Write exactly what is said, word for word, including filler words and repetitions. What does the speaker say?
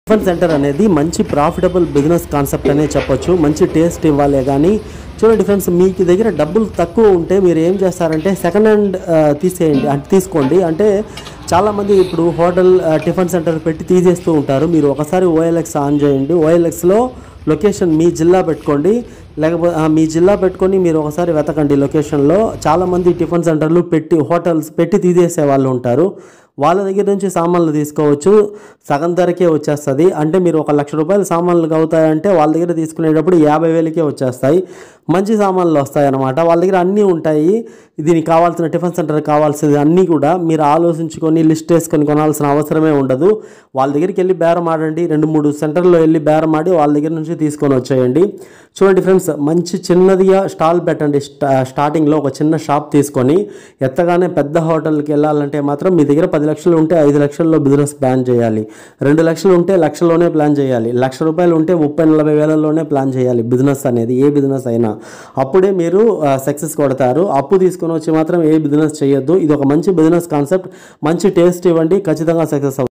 Tiffin centre అనేది మంచి profitable business concept అనే చెప్పొచ్చు. మంచి టేస్ట్ ఇవ్వాలే కానీ చూడండి ఫ్రెండ్స్, మీకు దగ్గర డబ్బులు తక్కువ ఉంటే మీరు ఏం చేస్తారంటే సెకండ్ హ్యాండ్ తీసేయండి, అంటే తీసుకోండి. అంటే చాలామంది ఇప్పుడు హోటల్ టిఫిన్ సెంటర్ పెట్టి తీసేస్తూ ఉంటారు. మీరు ఒకసారి ఓఎల్ఎక్స్ ఆన్ చేయండి. ఓఎల్ఎక్స్లో లొకేషన్ మీ జిల్లా పెట్టుకోండి, లేకపోతే మీ జిల్లా పెట్టుకొని మీరు ఒకసారి వెతకండి. లొకేషన్లో చాలామంది టిఫిన్ సెంటర్లు పెట్టి హోటల్స్ పెట్టి తీసేసే వాళ్ళు ఉంటారు. వాళ్ళ దగ్గర నుంచి సామాన్లు తీసుకోవచ్చు, సగం ధరకే వచ్చేస్తుంది. అంటే మీరు ఒక లక్ష రూపాయల సామాన్లు అవుతాయంటే వాళ్ళ దగ్గర తీసుకునేటప్పుడు యాభై వేలకే వచ్చేస్తాయి. మంచి సామాన్లు వస్తాయి అన్నమాట. వాళ్ళ దగ్గర అన్నీ ఉంటాయి. దీనికి కావాల్సిన టిఫిన్ సెంటర్ కావాల్సింది అన్నీ కూడా మీరు ఆలోచించుకొని లిస్ట్ వేసుకొని కొనాల్సిన అవసరమే ఉండదు. వాళ్ళ దగ్గరికి వెళ్ళి బేరం ఆడండి. రెండు మూడు సెంటర్లో వెళ్ళి బేరం ఆడి వాళ్ళ దగ్గర నుంచి తీసుకొని వచ్చేయండి. చూడండి ఫ్రెండ్స్, మంచి చిన్నదిగా స్టాల్ పెట్టండి. స్టార్టింగ్లో ఒక చిన్న షాప్ తీసుకొని ఎత్తగానే పెద్ద హోటల్కి వెళ్ళాలంటే మాత్రం మీ దగ్గర పది లక్షలు ఉంటే ఐదు లక్షల్లో బిజినెస్ ప్లాన్ చేయాలి. రెండు లక్షలు ఉంటే లక్షలోనే ప్లాన్ చేయాలి. లక్ష రూపాయలు ఉంటే ముప్పై నలభై వేలలోనే ప్లాన్ చేయాలి బిజినెస్ అనేది, ఏ బిజినెస్ అయినా. అప్పుడే మీరు సక్సెస్ కొడతారు. అప్పు తీసుకొని వచ్చి మాత్రం ఏ బిజినెస్ చేయొద్దు. ఇది ఒక మంచి బిజినెస్ కాన్సెప్ట్. మంచి టేస్ట్ ఇవ్వండి, ఖచ్చితంగా సక్సెస్ అవుతుంది.